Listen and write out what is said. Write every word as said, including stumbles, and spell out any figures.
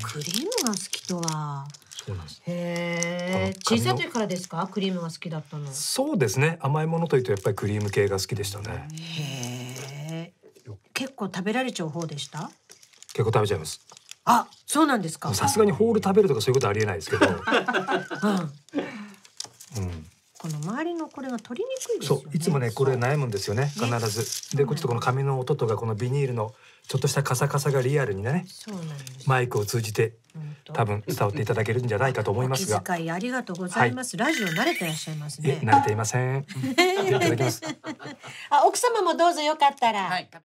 クリームが好きとは。 そうなんです。 へえ。小さい時からですか？クリームが好きだったの。 そうですね。甘いものというとやっぱりクリーム系が好きでしたね。 へえ。結構食べられちゃう方でした？ 結構食べちゃいます。 あ、そうなんですか。 さすがにホール食べるとかそういうことはありえないですけど。うん。 この周りのこれが取りにくいですよね。 そう、いつもねこれ悩むんですよね。必ず。でこっちとこの紙の音とかこのビニールのちょっとしたカサカサがリアルにね。 そうなんです。 マイクを通じて多分伝わっていただけるんじゃないかと思いますが。 お気遣いありがとうございます。ラジオ慣れてらっしゃいますね。 慣れていません。いただきます。 あ、奥様もどうぞよかったら。